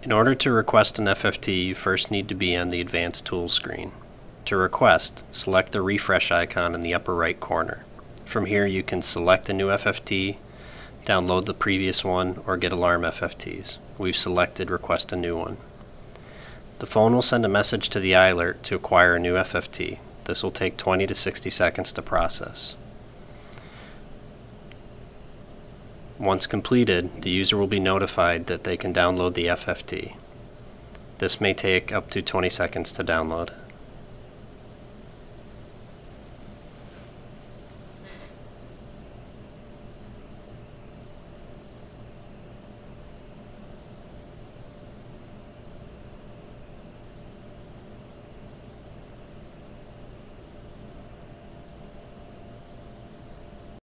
In order to request an FFT, you first need to be on the Advanced Tools screen. To request, select the refresh icon in the upper right corner. From here you can select a new FFT, download the previous one, or get alarm FFTs. We've selected request a new one. The phone will send a message to the i-ALERT to acquire a new FFT. This will take 20 to 60 seconds to process. Once completed, the user will be notified that they can download the FFT. This may take up to 20 seconds to download.